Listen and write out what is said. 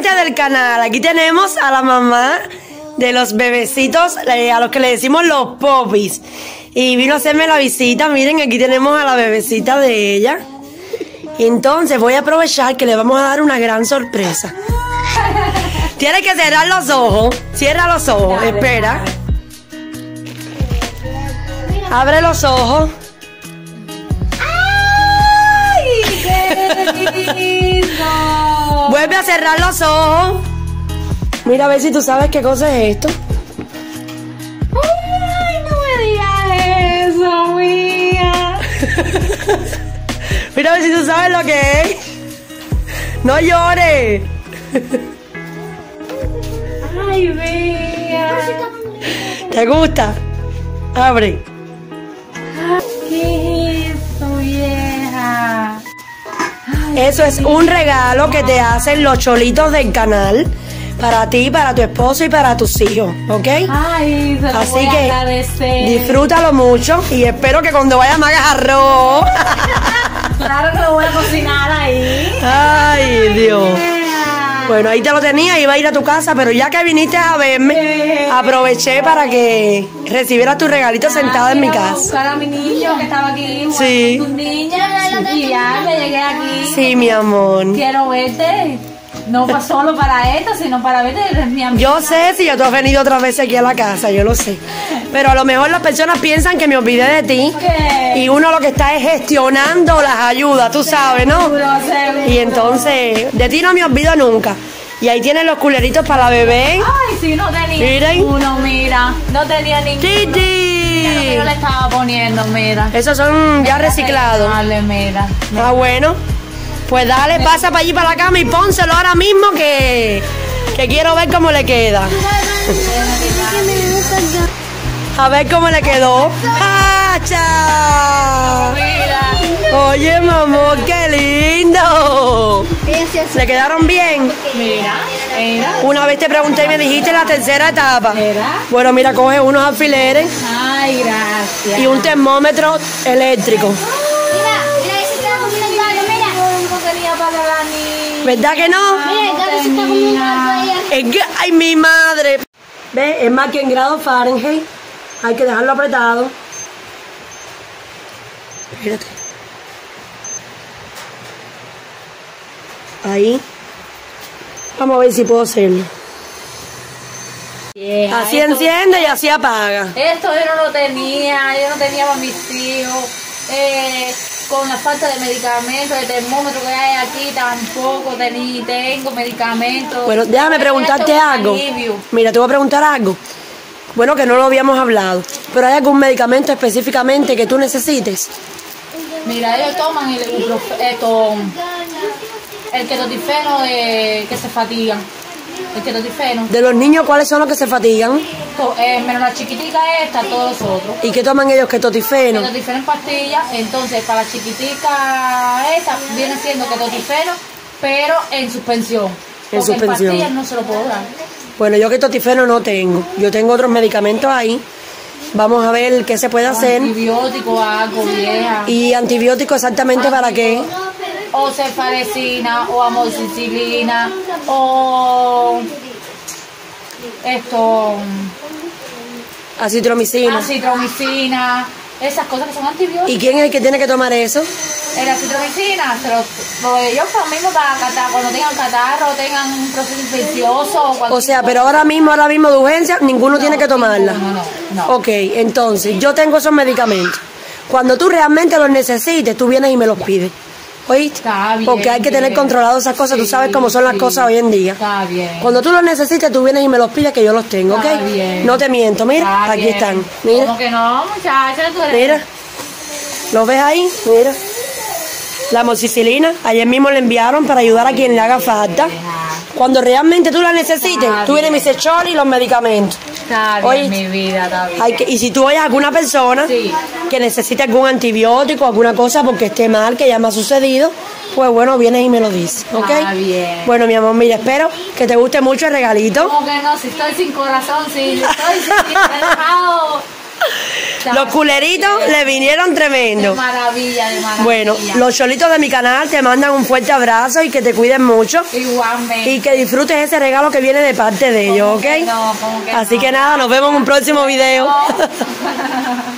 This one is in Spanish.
gente del canal, aquí tenemos a la mamá de los bebecitos, a los que le decimos los popis. Y vino a hacerme la visita. Miren, aquí tenemos a la bebecita de ella. Entonces voy a aprovechar que le vamos a dar una gran sorpresa. Tienes que cerrar los ojos. Cierra los ojos, dale, espera. Abre los ojos. ¡Ay, qué lindo! Vuelve a cerrar los ojos. Mira a ver si tú sabes qué cosa es esto. ¡Ay, no me digas eso, mía! Mira a ver si tú sabes lo que es. No llores. ¡Ay, mía! ¿Te gusta? Abre. ¿Qué es eso, vieja? Ay, eso es un regalo que te hacen los cholitos del canal. Para ti, para tu esposo y para tus hijos, ¿ok? Ay, se lo así voy a que agradecer. Disfrútalo mucho y espero que cuando vayas me hagas arroz. Claro que lo voy a cocinar ahí. Ay, Dios. Bueno, ahí te lo tenía, iba a ir a tu casa, pero ya que viniste a verme, aproveché para que recibieras tu regalito sentada en mi casa. Buscar a mi niño que estaba aquí. Sí. Tu niña. Y ya me llegué aquí. Sí, mi amor. Quiero verte. No solo para esto, sino para verte, eres mi amiga. Yo sé si ya tú has venido otras veces aquí a la casa, yo lo sé. Pero a lo mejor las personas piensan que me olvidé de ti. ¿Qué? Y uno lo que está es gestionando las ayudas, tú sabes, ¿no? Seguro, seguro. Y entonces, de ti no me olvido nunca. Y ahí tienen los culeritos para la bebé. Ay, sí, no tenía Miren. uno, mira. No tenía ninguno. ¡Titi! Mira lo que yo le estaba poniendo, mira. Esos son ya reciclados. Dale, mira. Ah, bueno. Pues dale, pasa para allí para la cama y pónselo ahora mismo que quiero ver cómo le queda. A ver cómo le quedó. ¡Hacha! Mira. Oye, mamá, qué lindo. ¿Le quedaron bien? Mira. Mira. Una vez te pregunté y me dijiste la tercera etapa. ¿Verdad? Bueno, mira, coge unos alfileres Ay, gracias. y un termómetro eléctrico. ¿Verdad que no? Es que, ay, mi madre. ¿Ves? Es más que en grado Fahrenheit. Hay que dejarlo apretado. Espérate. Ahí. Vamos a ver si puedo hacerlo. Vieja, Así esto- enciende y así apaga. Esto yo no lo tenía, yo no tenía para mis hijos. Con la falta de medicamentos, de termómetro que hay aquí, tampoco tengo medicamentos. Bueno, déjame preguntarte Esto es un algo. alivio. Mira, te voy a preguntar algo. Bueno, que no lo habíamos hablado. Pero ¿hay algún medicamento específicamente que tú necesites? Mira, ellos toman el ketotifeno que se fatigan. El ketotifeno. De los niños, ¿cuáles son los que se fatigan? Menos la chiquitica esta, todos los otros. ¿Y qué toman ellos? Ketotifeno. Ketotifeno en pastillas, entonces para la chiquitica esta viene siendo ketotifeno, pero en suspensión. En Porque suspensión. en pastillas no se lo puedo dar. Bueno, yo ketotifeno no tengo. Yo tengo otros medicamentos ahí. Vamos a ver qué se puede hacer. Antibiótico, algo, vieja. ¿Y antibiótico exactamente para qué? O cefarecina, o amoxicilina, o Acitromicina. acitromicina, esas cosas que son antibióticos. ¿Y quién es el que tiene que tomar eso? La acitromicina, ellos mismos para cuando tengan catarro, tengan un proceso infeccioso. O sea, pero ahora mismo de urgencia, ninguno tiene que tomarla. No. Ok, entonces, yo tengo esos medicamentos. Cuando tú realmente los necesites, tú vienes y me los pides. ¿Oíste? Está bien, Porque hay que tener bien. controlado esas cosas, tú Sí, sabes cómo son las sí. cosas hoy en día. Está bien. Cuando tú los necesites, tú vienes y me los pides que yo los tengo, ¿ok? Está bien. No te miento, mira, Está aquí bien. están. Mira, ¿Cómo que no, muchacha? Tú eres... mira. ¿Los ves ahí? Mira. La amoxicilina, ayer mismo le enviaron para ayudar a quien le haga falta. Cuando realmente tú la necesites, Está tú vienes y me bien. dices, Choli, los medicamentos. Está Oye, bien, mi vida, está bien. Y si tú oyes a alguna persona Sí. que necesite algún antibiótico, alguna cosa porque esté mal, que ya me ha sucedido, pues bueno, vienes y me lo dices, ¿ok? Está bien. Bueno, mi amor, mira, espero que te guste mucho el regalito. ¿Cómo que no? Si estoy sin corazón, si estoy sin relajado, Los culeritos le vinieron tremendo. De maravilla, de maravilla. Bueno, los cholitos de mi canal te mandan un fuerte abrazo y que te cuiden mucho. Igualmente. Y que disfrutes ese regalo que viene de parte de ellos, ¿ok? ¿Cómo que no? Así que nada, nos vemos en un próximo video.